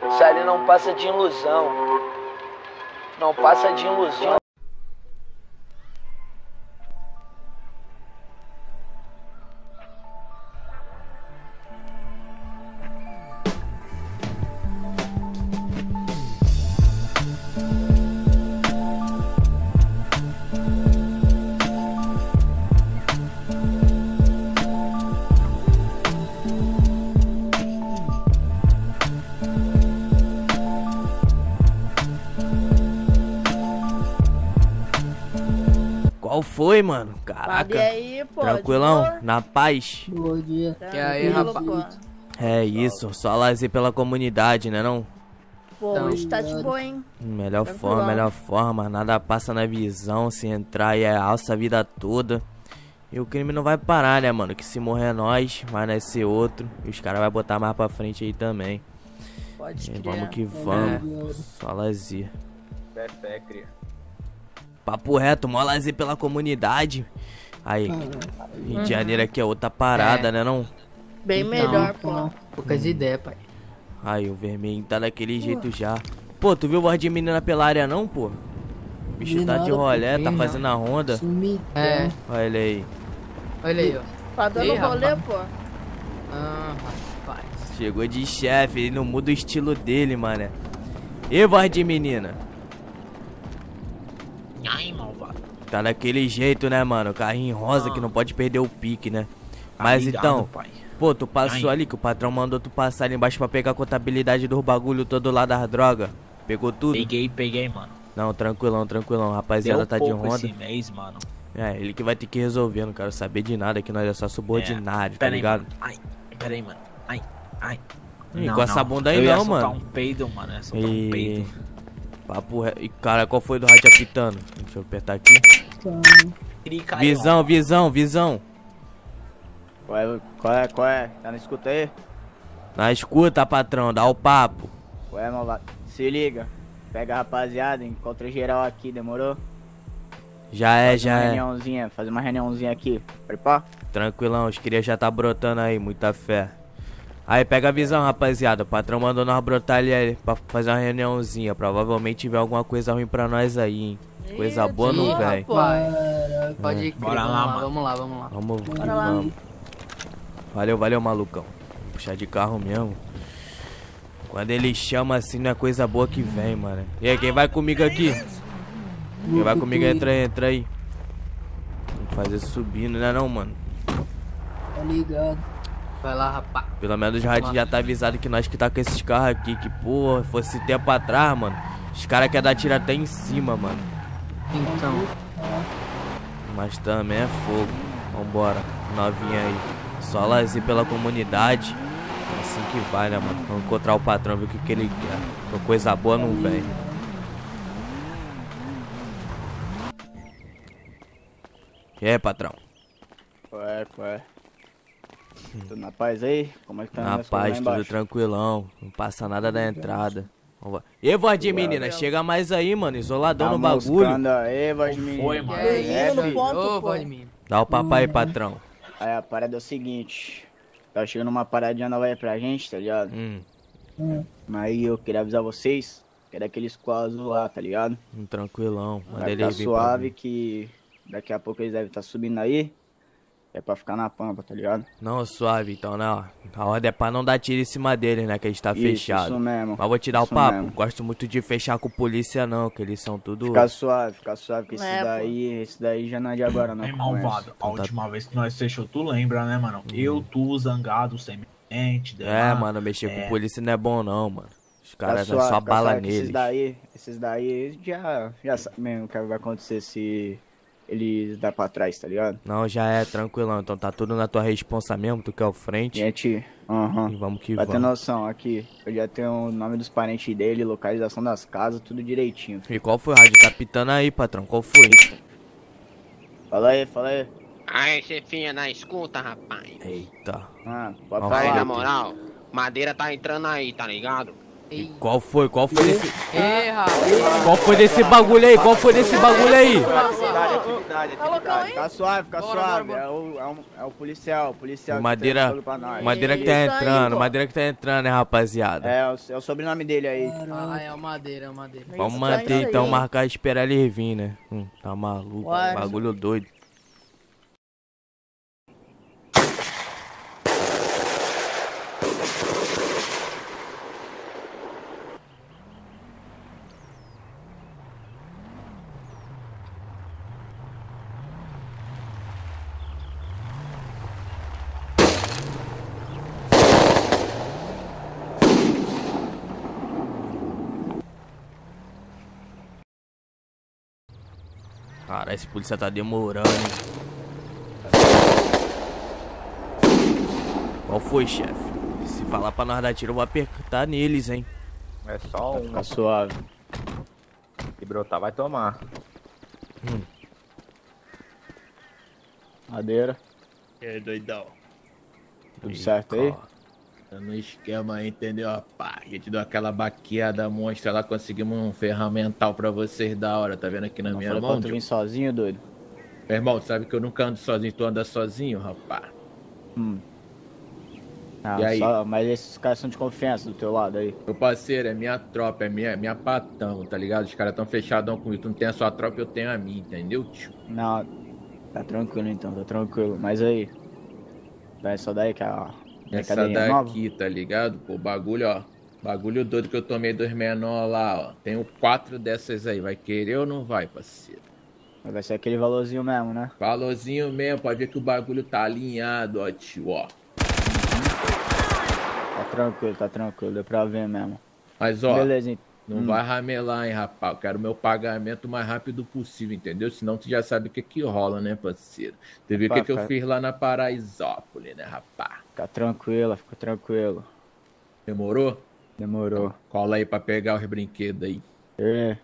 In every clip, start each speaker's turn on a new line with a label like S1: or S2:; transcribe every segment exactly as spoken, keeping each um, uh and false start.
S1: Isso ali não passa de ilusão. Não passa de ilusão.
S2: Qual foi, mano? Caraca.
S3: E aí, pô,
S2: tranquilão? Na paz?
S4: Bom dia.
S3: E aí, rapaz?
S2: É isso, só lazer pela comunidade, né não?
S3: Pô, hoje tá de boa, hein?
S2: Melhor
S3: Tranquilão.
S2: forma, melhor forma. Nada passa na visão, se entrar e é alça a vida toda. E o crime não vai parar, né, mano? Que se morrer é nós, vai nascer outro. E os caras vão botar mais pra frente aí também.
S3: Pode
S2: E
S3: crer.
S2: vamos que vamos. Só lazer.
S5: Fé, fé, cria.
S2: Papo reto, mó lazer pela comunidade. Aí, Rio de Janeiro aqui é outra parada,
S4: É.
S2: né não?
S3: Bem melhor, pô.
S4: Poucas ideias, pai.
S2: Aí, o vermelho tá daquele jeito já. Pô, tu viu o voz de menina pela área não, pô? O bicho
S4: Vi
S2: tá de
S4: nada,
S2: rolé,
S4: pô.
S2: tá
S4: Vi
S2: fazendo a ronda.
S4: Sumi.
S6: É,
S2: Olha ele aí.
S6: olha aí, ó.
S3: Tá dando
S6: Ih,
S3: rolê,
S6: rapaz.
S3: pô.
S6: Ah, rapaz.
S2: Chegou de chefe, ele não muda o estilo dele, mano. E voz de menina?
S6: Ai, malvado.
S2: Tá daquele jeito, né, mano? Carrinho rosa que não pode perder o pique, né? Mas
S6: Ligado,
S2: então,
S6: pai.
S2: pô, tu passou
S6: Ai.
S2: ali que o patrão mandou tu passar ali embaixo pra pegar a contabilidade dos bagulho todo lá das drogas. Pegou tudo?
S6: Peguei, peguei, mano.
S2: Não, tranquilão, tranquilão. Rapaziada
S6: Deu
S2: tá de
S6: pouco
S2: ronda.
S6: esse mês, mano.
S2: É, ele que vai ter que resolver, não quero saber de nada, que nós é só subordinário, tá
S6: Pera aí,
S2: ligado?
S6: mano. Ai, pera aí, mano. Ai, ai.
S2: Ih, com essa bunda aí
S6: eu ia
S2: não,
S6: soltar
S2: mano.
S6: um peido, mano. Eu ia soltar um
S2: E...
S6: peido.
S2: Papo re... E cara, qual foi do rádio apitando? Deixa eu apertar aqui.
S6: Crica aí,
S2: Visão, visão, visão.
S5: Qual é, qual é, qual é? Tá na escuta aí?
S2: Na escuta, patrão, dá o papo.
S5: Qual é, malvado? Se liga. Pega a rapaziada, encontra geral aqui, demorou?
S2: Já é,
S5: Faz
S2: já
S5: uma
S2: é.
S5: reuniãozinha, faz uma reuniãozinha aqui. Prepara?
S2: Tranquilão, os cria já tá brotando aí, muita fé. Aí, pega a visão, rapaziada. O patrão mandou nós brotar ali aí pra fazer uma reuniãozinha. Provavelmente tiver alguma coisa ruim pra nós aí, hein. Coisa
S3: Ih,
S2: boa não
S3: porra,
S2: vem.
S3: pô.
S6: Vai.
S4: Pode crer.
S6: Bora lá, mano.
S4: Vamos lá, vamos lá.
S2: Vamos,
S3: Bora lá.
S2: vamos. Valeu, valeu, malucão. Vou puxar de carro mesmo. Quando ele chama assim, não é coisa boa que vem, mano. E aí, quem vai comigo aqui? Quem vai comigo, entra aí, entra aí. Vamos fazer subindo, né não, mano?
S4: Tá ligado.
S6: Vai lá, rapaz.
S2: Pelo menos o rádio já tá avisado que nós que tá com esses carros aqui. Que, porra, fosse tempo atrás, mano. Os caras querem dar tiro até em cima, mano.
S6: Então.
S2: Mas também é fogo. Vambora, novinha aí. Só lazer pela comunidade. É assim que vai, né, mano? Vamos encontrar o patrão, ver o que, que ele quer. Com coisa boa não vem. E aí, patrão?
S5: Qual é, qual é? Tudo na paz aí? Como é que tá
S2: Na
S5: as coisas lá
S2: paz, tudo
S5: embaixo?
S2: tranquilão. Não passa nada da entrada. Vambora. E voz de menina, chega mais aí, mano. Isoladão
S5: Tá
S2: no bagulho.
S5: moscando aí, voz de menino.
S6: Foi, mano.
S3: É isso, no
S5: filho.
S3: ponto,
S6: Ô,
S3: pô.
S6: voz de mim.
S2: Dá o papo aí, patrão.
S5: Aí a parada é o seguinte. Tá chegando uma paradinha nova aí pra gente, tá ligado?
S2: Hum,
S5: Aí eu queria avisar vocês que é daqueles quadros lá, tá ligado?
S2: um tranquilão. Manda
S5: Vai
S2: ele
S5: tá
S2: vir pra
S5: suave
S2: mim.
S5: que daqui a pouco eles devem estar subindo aí. É pra ficar na pampa, tá ligado?
S2: Não, suave, então, né? ó. A ordem é pra não dar tiro em cima deles, né? Que a gente tá
S5: Isso,
S2: fechado.
S5: isso mesmo.
S2: Mas vou te dar o
S5: Isso
S2: papo.
S5: mesmo.
S2: Gosto muito de fechar com polícia, não. Que eles são tudo.
S5: Fica suave, fica suave, que esse
S3: É, pô.
S5: daí, esse daí já não é de agora, não.
S6: Ei,
S5: que eu
S6: malvado.
S5: conheço.
S6: A
S2: Então tá-
S6: última vez que nós fechou, tu lembra, né, mano? Eu, tu, zangado, semente.
S2: É, mano, mexer
S6: é.
S2: com polícia não é bom, não, mano. Os
S5: Fica
S2: caras é
S5: suave,
S2: só
S5: fica
S2: bala
S5: suave, que
S2: neles.
S5: Esses daí, esses daí já, já sabe mesmo o que vai acontecer se eles dar pra trás, tá ligado?
S2: Não, já é tranquilão. Então tá tudo na tua responsa mesmo, tu que é o frente.
S5: Gente, aham.
S2: E vamos que
S5: Pra ter
S2: vamos.
S5: noção, aqui, eu já tenho o nome dos parentes dele, localização das casas, tudo direitinho.
S2: E qual foi o rádio? Tá pitando aí, patrão. Qual foi?
S5: Fala aí, fala aí.
S7: Aí, chefinha, na escuta, rapaz.
S2: Eita.
S5: Ah, pode
S2: Vamos
S7: Aí,
S5: falar.
S7: na moral, Madeira tá entrando aí, tá ligado?
S4: Ei,
S2: Qual foi? Qual foi desse...
S4: ei, rapaz.
S2: Qual foi desse bagulho aí? Qual foi desse bagulho aí?
S5: Atividade, atividade,
S3: Alô,
S5: atividade.
S3: hein?
S5: Fica suave, fica
S4: Bora,
S5: suave.
S4: bora,
S5: É, o, é, o, é o policial, o policial. que
S2: Madeira,
S5: tem bagulho pra nós.
S2: madeira que
S3: É
S2: tá
S3: isso aí,
S2: entrando,
S3: pô.
S2: madeira que tá entrando, né, rapaziada?
S5: É, é o, é o sobrenome dele aí.
S4: Ah, é o madeira, é o madeira.
S2: Vamos
S3: Isso,
S2: manter
S3: isso aí.
S2: então, marcar e esperar ele vir, né? Hum, tá maluco,
S3: Bora.
S2: bagulho doido. Cara, esse polícia tá demorando, hein? Qual foi, chefe? Se falar pra nós dar tiro, eu vou apertar neles, hein?
S8: É só um.
S5: Fica suave.
S8: Se brotar, vai tomar.
S5: Madeira,
S9: E aí, doidão?
S5: tudo certo aí?
S9: Tá no esquema aí, entendeu? Rapaz, a gente deu aquela baqueada monstra lá, conseguimos um ferramental pra vocês da hora, tá vendo aqui na
S5: Não
S9: minha
S5: falou
S9: mão?
S5: pra tu
S9: tio?
S5: vir sozinho, doido?
S9: Meu irmão, tu sabe que eu nunca ando sozinho, tu anda sozinho, rapaz.
S5: Hum. Ah,
S9: E aí?
S5: só- mas esses caras são de confiança do teu lado aí.
S9: Meu parceiro, é minha tropa, é minha, é minha patão, tá ligado? Os caras tão fechadão comigo, tu não tem a sua tropa, eu tenho a minha, entendeu, tio?
S5: Não, tá tranquilo então, tá tranquilo. Mas aí, vai só daí que a
S9: Essa
S5: brincadeirinha nova?
S9: daqui, tá ligado? Pô, bagulho, ó. Bagulho doido que eu tomei dos menor lá, ó. Tenho quatro dessas aí. Vai querer ou não vai, parceiro?
S5: Vai ser aquele valorzinho mesmo, né?
S9: Valorzinho mesmo, pode ver que o bagulho tá alinhado, ó, tio, ó.
S5: Tá tranquilo, tá tranquilo, deu pra ver mesmo.
S9: Mas, ó,
S5: Beleza, então.
S9: não
S5: Hum.
S9: vai ramelar, hein, rapaz. Eu quero meu pagamento o mais rápido possível, entendeu? Senão tu já sabe o que que rola, né, parceiro? Tu viu o que
S5: Rapaz,
S9: que eu
S5: cara.
S9: fiz lá na Paraisópolis, né, rapaz?
S5: Fica tranquila, fica tranquilo.
S9: Demorou?
S5: Demorou.
S9: Cola aí pra pegar os brinquedos aí.
S5: É.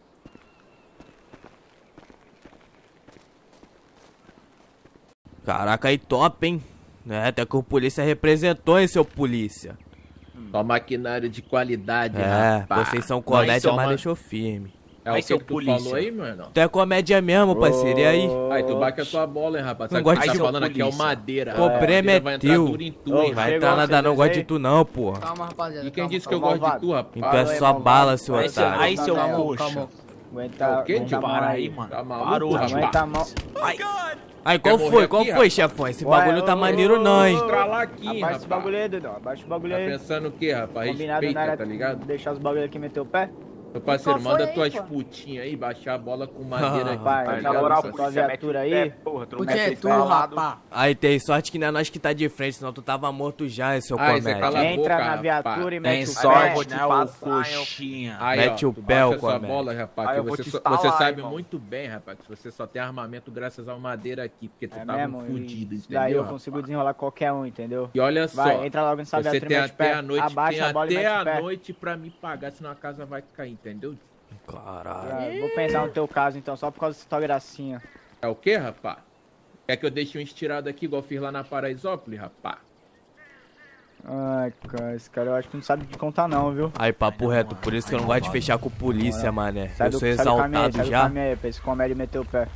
S2: Caraca, aí top, hein? É, até que o polícia representou, hein, seu polícia?
S9: Só maquinário de qualidade,
S2: É,
S9: rapaz.
S2: vocês são
S9: Nós
S2: comédia,
S9: somos-
S2: mas deixou firme.
S9: É o
S6: Aí,
S9: que
S6: seu
S9: que tu
S6: polícia.
S9: falou aí, mano?
S2: Tu é comédia mesmo, parceiro, e aí?
S9: Aí, tu bate a tua bola, hein, rapaz.
S2: Não
S9: Sabe o que
S2: gosto
S9: tá
S2: de
S9: falando aqui? É o
S6: polícia.
S9: madeira.
S2: O
S9: rapaz.
S2: problema
S9: Madeira
S2: é
S9: vai entrar
S2: teu.
S9: duro em tu,
S5: Ô,
S9: hein,
S2: Vai
S5: chegou
S2: entrar nada,
S5: vocês
S2: não gosto
S5: aí?
S2: de tu não, porra.
S4: Calma, rapaziada.
S9: E quem
S4: calma,
S9: disse que eu
S5: calma,
S9: gosto de
S5: malvado.
S9: tu, rapaz?
S2: Então é
S5: aí,
S2: só
S5: malvado.
S2: bala, seu
S6: Aí, seu,
S2: otário.
S6: aí, seu
S5: Calma,
S6: coxa.
S4: calma.
S5: Aguenta,
S9: O quê,
S5: aguenta
S9: tio?
S5: a mão
S6: Para aí,
S5: aí.
S6: mano.
S9: Tá maluco,
S6: Parou,
S9: rapaz?
S5: Aguenta a mão.
S2: Aí, qual
S9: Quer
S2: foi?
S9: morrer
S2: Qual
S9: aqui,
S2: foi,
S9: rapaz?
S2: chefão? Esse
S5: Ué,
S2: bagulho tá
S5: ô,
S2: maneiro
S5: ô,
S2: não, hein?
S5: ô,
S9: Estralar aqui,
S5: Abaixa
S9: rapaz.
S5: esse bagulho aí, Dudão. Abaixa o bagulho
S9: Tá
S5: aí.
S9: pensando o quê, rapaz?
S5: Combinado,
S9: Respeita,
S5: né?
S9: tá ligado?
S5: Deixar os bagulho aqui e meter o pé?
S9: Meu parceiro,
S3: Qual foi
S9: manda
S3: aí,
S9: tuas
S3: pô?
S9: putinhas aí, baixar a bola com madeira aqui,
S5: Vai,
S9: tá
S5: na
S9: ligado?
S5: moral,
S9: Só-
S5: tua viatura aí.
S8: Porra, tu não
S4: Porque é
S8: mete
S4: tu,
S8: o pé ao lado.
S4: rapaz.
S2: Aí, tem sorte que não é nós que tá de frente, senão tu tava morto já, hein, seu
S9: Ah, isso é
S2: comédia.
S9: cala a
S5: Entra
S9: boca,
S5: na viatura
S9: rapaz.
S5: e
S6: Tem
S5: mete o
S6: sorte,
S5: pé.
S6: né, o
S8: passar, eu-
S6: coxinha.
S9: Aí,
S2: Mete
S9: ó,
S2: o
S9: tu
S2: pé,
S9: baixa
S2: ô
S9: a sua
S2: comédia.
S9: bola, rapaz,
S8: Aí
S9: que
S8: eu vou
S9: você,
S8: te
S9: só-
S8: instalar,
S9: você sabe
S8: irmão.
S9: muito bem, rapaz, que você só tem armamento graças ao madeira aqui, porque tu
S5: É
S9: tava
S5: mesmo?
S9: fudido,
S5: Isso daí
S9: entendeu,
S5: eu
S9: rapaz?
S5: consigo desenrolar qualquer um, entendeu?
S9: E olha só,
S5: Vai, entra logo nessa
S9: você
S5: viatura e
S9: tem
S5: mete o
S9: até
S5: pé.
S9: a noite,
S5: Abaixa
S9: tem
S5: a bola e
S9: até
S5: mete o
S9: a
S5: pé.
S9: noite pra me pagar, senão a casa vai cair, entendeu?
S2: Caralho.
S5: Ah, vou pensar no teu caso então, só por causa dessa tua gracinha.
S9: É o quê, rapaz? Quer que eu deixe um estirado aqui, igual eu fiz lá na Paraisópolis, rapaz?
S5: Ai, cara, esse cara eu acho que não sabe de contar não, viu?
S2: Aí, papo reto, por isso que eu não gosto de fechar com polícia, mané.
S5: Sai
S2: Eu
S5: do,
S2: sou
S5: sai do caminho aí,
S2: exaltado
S5: sai do
S2: já.
S5: caminho aí, pra esse comédia meter o pé.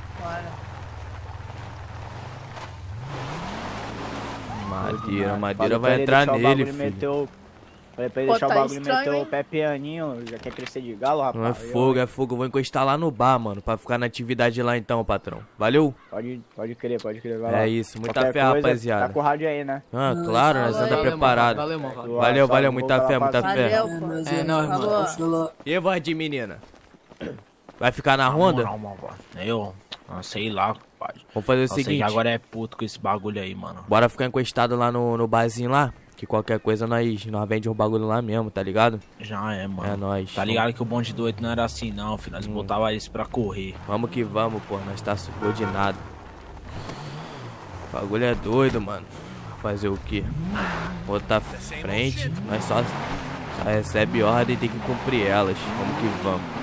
S2: Madeira, madeira
S5: Falei pra
S2: vai
S5: ele
S2: entrar
S5: deixar o
S2: nele,
S5: bagulho e
S2: filho.
S5: meter o- Falei pra ele
S3: Pô,
S5: deixar
S3: tá
S5: o bagulho e
S3: estranho,
S5: meter o
S3: hein?
S5: pé pianinho, já quer crescer de galo, rapaz.
S2: Não é
S5: Eu-
S2: fogo, é fogo. Eu vou encostar lá no bar, mano, pra ficar na atividade lá então, patrão. Valeu?
S5: Pode, pode crer, pode crer, vai lá.
S2: É isso, muita
S5: Qualquer
S2: fé,
S5: coisa,
S2: rapaziada.
S5: Tá com o rádio aí, né?
S2: Ah, claro, nós
S3: Valeu,
S2: anda
S3: valeu,
S2: preparado.
S4: Valeu, mano. Valeu.
S2: Valeu,
S5: Só
S2: valeu,
S5: vou
S2: muita
S5: falar
S2: fé,
S5: pra
S2: muita
S5: você.
S2: fé.
S3: Valeu, pô.
S4: É, não,
S3: Falou.
S4: irmão.
S2: E voz de menina? Vai ficar na ronda?
S6: Não, mano. Eu, não sei lá, pai.
S2: Vamos fazer o
S6: Só sei
S2: seguinte,
S6: que agora é puto com esse bagulho aí, mano.
S2: bora ficar encostado lá no, no barzinho lá, que qualquer coisa nós, nós vende um bagulho lá mesmo, tá ligado?
S6: Já é, mano.
S2: É nóis.
S6: Tá ligado que o bonde doido não era assim, não, filho. Nós botava eles pra correr.
S2: Vamos que vamos, pô, nós tá subordinado. O bagulho é doido, mano. Fazer o quê? Botar frente, nós só, só recebe ordem e tem que cumprir elas. Vamos que vamos.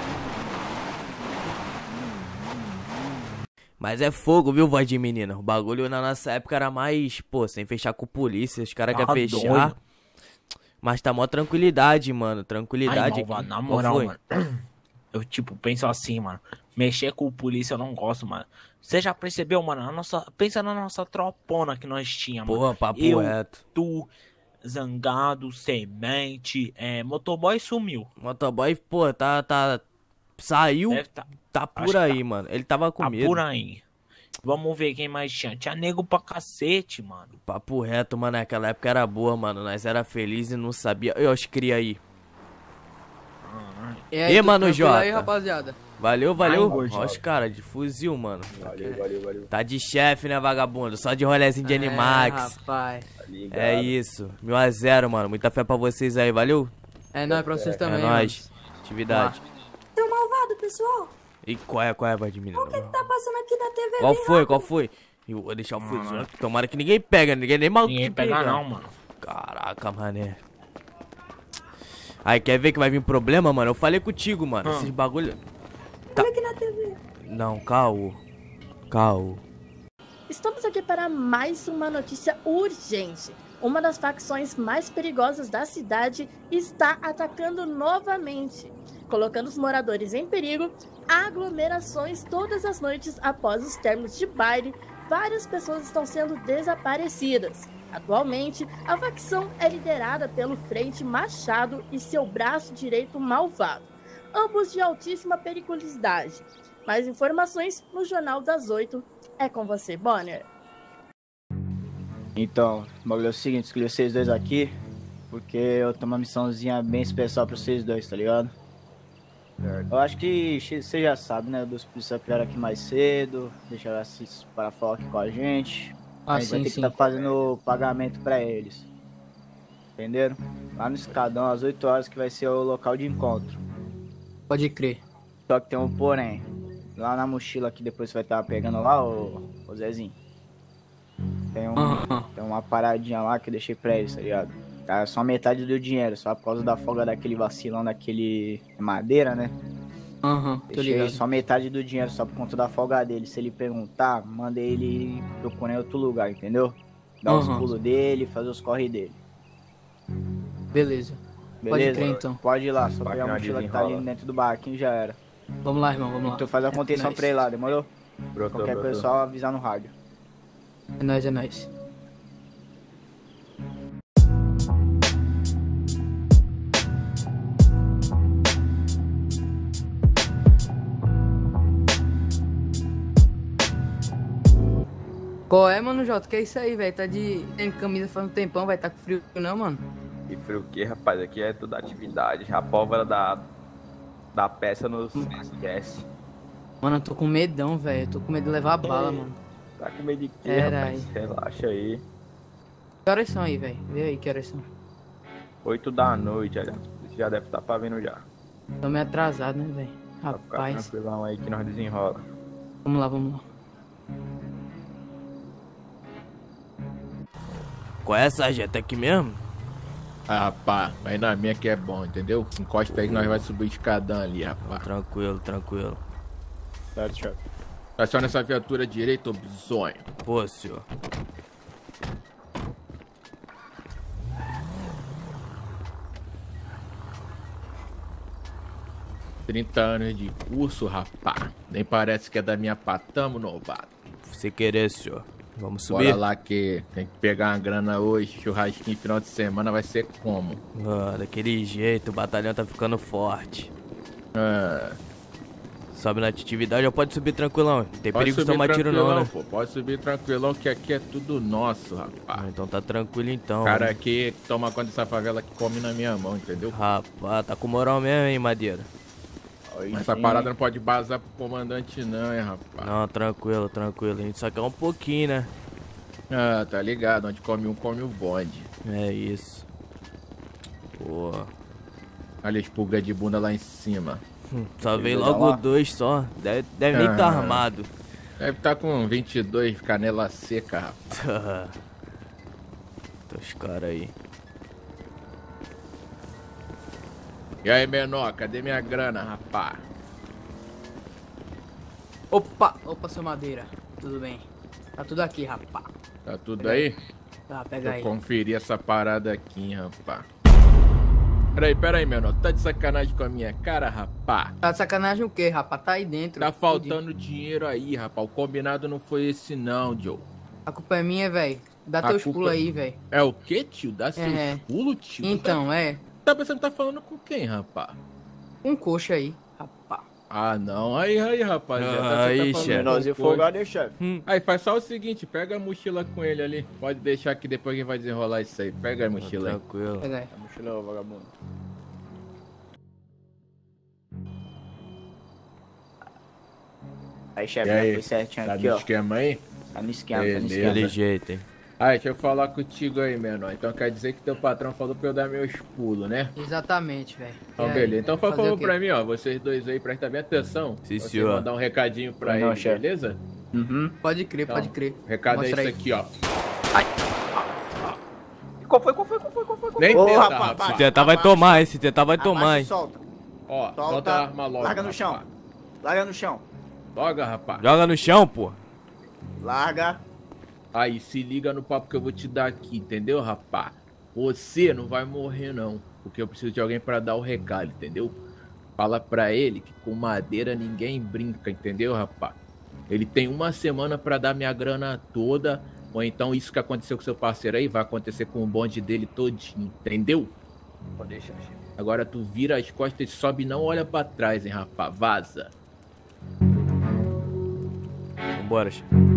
S2: Mas é fogo, viu, voz de menina? O bagulho na nossa época era mais, pô, sem fechar com polícia. Os caras
S6: Tá
S2: querem fechar.
S6: doido.
S2: Mas tá mó tranquilidade, mano. Tranquilidade.
S6: Ai, malvado, na
S2: Qual
S6: moral,
S2: foi?
S6: mano. Eu, tipo, penso assim, mano. Mexer com o polícia eu não gosto, mano. Você já percebeu, mano? A nossa... Pensa na nossa tropona que nós tínhamos, mano.
S2: Porra, papo
S6: Eu,
S2: reto.
S6: tu, Zangado, Semente, é... Motoboy sumiu.
S2: Motoboy, pô, tá, tá... Saiu,
S6: Deve tá...
S2: tá por
S6: acho que
S2: aí,
S6: tá-
S2: mano. Ele tava com
S6: Tá
S2: medo.
S6: por aí. Vamos ver quem mais tinha. Tinha nego pra cacete, mano.
S2: Papo reto, mano. Naquela época era boa, mano. Nós era felizes e não sabia. Eu os cria aí.
S4: E
S2: E,
S4: aí,
S2: mano,
S4: tudo tranquilo aí,
S2: Jota?
S4: rapaziada?
S2: Valeu, valeu.
S6: Ai, gordinho.
S2: Olha os caras de fuzil, mano.
S8: Valeu, valeu, valeu.
S2: Tá de chefe, né, vagabundo? Só de rolezinho de Animax.
S4: É, rapaz.
S8: Ligado.
S2: É isso. Mil a zero, mano. Muita fé pra vocês aí, valeu?
S4: É nóis pra vocês
S2: É
S4: também,
S2: nóis. Atividade.
S10: Seu malvado, pessoal.
S2: E qual é, qual é, vai de menino?
S10: O que que tá passando aqui na T V?
S2: Qual
S10: bem
S2: foi,
S10: rápido?
S2: qual foi? Eu vou deixar o fuzil. Tomara que ninguém pega, ninguém nem mal
S6: Ninguém pega não, mano.
S2: Caraca, mané. Aí, quer ver que vai vir problema, mano? Eu falei contigo, mano.
S6: Ah.
S2: Esses bagulho...
S10: Olha aqui na T V.
S2: Não, caô. Caô.
S3: Estamos aqui para mais uma notícia urgente. Uma das facções mais perigosas da cidade está atacando novamente, colocando os moradores em perigo. Aglomerações todas as noites após os términos de baile. Várias pessoas estão sendo desaparecidas. Atualmente, a facção é liderada pelo Frente Machado e seu braço direito Malvado, ambos de altíssima periculosidade. Mais informações no Jornal das Oito. É com você, Bonner.
S5: Então, o bagulho é o seguinte, escolhi vocês dois aqui, porque eu tenho uma missãozinha bem especial pra vocês dois, tá ligado? Eu acho que você já sabe, né, dos policiais que vieram aqui mais cedo, deixaram esses para falar aqui com a gente.
S4: Ah,
S5: a gente vai
S4: sim,
S5: ter que
S4: sim.
S5: estar fazendo o pagamento pra eles. Entenderam? Lá no Escadão, às oito horas, que vai ser o local de encontro.
S4: Pode crer.
S5: Só que tem um porém. Lá na mochila que depois você vai estar pegando lá, ô, ô Zezinho. Tem, um,
S4: Aham.
S5: tem uma paradinha lá que eu deixei pra eles, tá ligado? Tá só metade do dinheiro, só por causa da folga daquele vacilão daquele madeira, né?
S4: Aham, tô
S5: Deixei
S4: ligado.
S5: só metade do dinheiro, só por conta da folga dele. Se ele perguntar, manda ele procurar em outro lugar, entendeu? Dar os
S4: Aham.
S5: pulos dele, fazer os corre dele.
S4: Beleza.
S5: Beleza?
S4: crer, então.
S5: Pode ir lá, só pegar a
S8: Máquina
S5: mochila que tá ali
S8: desenrola.
S5: dentro do barraquinho e já era.
S4: Vamos lá, irmão, vamos lá.
S5: Tu faz a contenção
S4: nóis.
S5: pra ele lá, demorou?
S8: Brotou,
S5: Qualquer
S8: brotou.
S5: coisa, só avisar no rádio.
S4: É nóis, é nóis. Qual é, mano, Jota? Que é isso aí, velho? Tá de... Tem camisa faz um tempão, vai tá com frio não, mano?
S8: E frio o que, rapaz? Aqui é tudo atividade. A pólvora da, da peça nos esquece.
S4: Mano, eu tô com medão, velho. Eu tô com medo de levar bala, mano.
S8: Tá com medo de quê,
S4: Era
S8: rapaz? Relaxa aí.
S4: Que horas são aí, velho? Vê aí que horas são.
S8: Oito da noite, aliás. Você já deve estar pra vindo já.
S4: Tô meio atrasado, né, velho?
S8: Pra ficar
S4: Rapaz.
S8: tranquilão aí que nós desenrola.
S4: Vamos lá, vamos lá.
S2: Qual é, sargento? É aqui mesmo?
S9: Ah, rapaz, vai na minha que é bom, entendeu? Encosta aí que nós vai subir o escadão ali, rapaz.
S2: Tranquilo, tranquilo.
S5: Certo, chefe.
S9: Tá só nessa viatura direita, ô bizonho.
S2: Pô, senhor.
S9: trinta anos de curso, rapaz. Nem parece que é da minha patamo, novato.
S2: Se querer, senhor. Vamos subir?
S9: Bora lá que tem que pegar uma grana hoje. Churrasquinho final de semana vai ser como?
S2: Ah, daquele jeito, o batalhão tá ficando forte.
S9: Ah,
S2: Sobe na atividade ou pode subir tranquilão. Tem
S9: pode
S2: perigo de
S9: subir
S2: tomar tiro não,
S9: tranquilão,
S2: né?
S9: pô. Pode subir tranquilão que aqui é tudo nosso, rapaz.
S2: Ah, então tá tranquilo então.
S9: Cara
S2: né?
S9: aqui toma conta dessa favela que come na minha mão, entendeu?
S2: Rapaz, tá com moral mesmo, hein, Madeira?
S5: Aí
S9: Essa
S5: sim.
S9: parada não pode bazar pro comandante não, hein, rapaz.
S2: Não, tranquilo, tranquilo. A gente só quer um pouquinho, né?
S9: Ah, tá ligado. Onde come um, come o bonde.
S2: É isso. Pô.
S9: Olha a expulga de bunda lá em cima.
S2: Hum, Só veio
S5: Beleza,
S2: logo
S5: lá.
S2: dois só. Deve, deve nem tá
S9: Ah.
S2: armado.
S9: Deve tá com vinte e dois, canela seca, rapaz.
S2: Tô os caras aí.
S9: E aí, menor, cadê minha grana, rapaz?
S4: Opa! Opa, seu Madeira. Tudo bem? Tá tudo aqui, rapá.
S9: Tá tudo aí?
S4: Tá,
S9: Vou
S4: pega aí.
S9: conferir essa parada aqui, hein, rapaz. Peraí, peraí, menor. Tá de sacanagem com a minha cara, rapá?
S4: Tá de sacanagem o quê, rapaz? Tá aí dentro.
S9: Tá faltando dinheiro aí, rapá. O combinado não foi esse não, Joe.
S4: A culpa é minha, velho. Dá
S9: A
S4: teus
S9: culpa-
S4: pulos aí, velho.
S9: É o quê, tio? Dá seus
S4: É.
S9: pulos, tio?
S4: Então,
S9: tá...
S4: é.
S9: Tá pensando que tá falando com quem, rapá?
S4: Um coxa aí, rapaz.
S9: Ah, não. Aí, aí, rapaziada.
S2: Ah, aí,
S9: Você tá falando
S2: chefe.
S9: com
S5: Menorzinho
S9: coisa.
S5: folgado, hein, chefe?
S2: Hum.
S9: Aí, faz só o seguinte, pega a mochila com ele ali. Pode deixar que depois que vai desenrolar isso aí. Pega a mochila aí.
S2: Tranquilo.
S4: Pega aí.
S5: A mochila, ô, vagabundo. Aí, chefe,
S9: E
S5: já
S9: aí?
S5: foi certinho
S9: Tá
S5: aqui,
S9: no
S5: ó.
S9: esquema aí?
S5: Tá no esquema, tá no
S9: Beleza.
S5: esquema.
S2: Aquele jeito, hein?
S9: Aí, deixa eu falar contigo aí, menor. Então quer dizer que teu patrão falou pra eu dar meus pulos, né?
S4: Exatamente, velho.
S9: Então,
S4: E aí,
S9: beleza. Então,
S4: vai
S9: por
S4: fazer
S9: favor,
S4: o quê?
S9: pra mim, ó. Vocês dois aí, prestem bem atenção.
S2: Sim,
S9: Vocês
S2: senhor.
S9: mandar um recadinho pra
S5: Não,
S9: ele,
S5: chefe.
S9: beleza?
S5: Uhum.
S4: Pode crer,
S9: Então,
S4: pode crer.
S9: O recado
S4: Mostra
S9: é
S4: aí.
S9: isso aqui, ó.
S5: Qual foi, qual foi, qual foi, qual foi?
S9: Nem
S5: Ô,
S9: tenta,
S5: rapaz,
S9: rapaz.
S2: Se tentar vai tomar, hein? Se tentar vai
S5: Abaixa
S2: tomar,
S5: e
S2: hein?
S5: solta.
S9: Ó,
S5: Solta.
S9: solta a arma logo.
S5: Larga no chão.
S9: rapaz.
S5: Larga no chão.
S9: Loga, rapaz.
S2: Joga no chão, pô.
S5: Larga.
S9: Aí, se liga no papo que eu vou te dar aqui, entendeu, rapá? Você não vai morrer, não. Porque eu preciso de alguém pra dar o recado, entendeu? Fala pra ele que com madeira ninguém brinca, entendeu, rapá? Ele tem uma semana pra dar minha grana toda. Ou então isso que aconteceu com seu parceiro aí vai acontecer com o bonde dele todinho, entendeu?
S5: Pode deixar, chefe.
S9: Agora tu vira as costas e sobe e não olha pra trás, hein, rapá? Vaza.
S2: Vambora, chefe.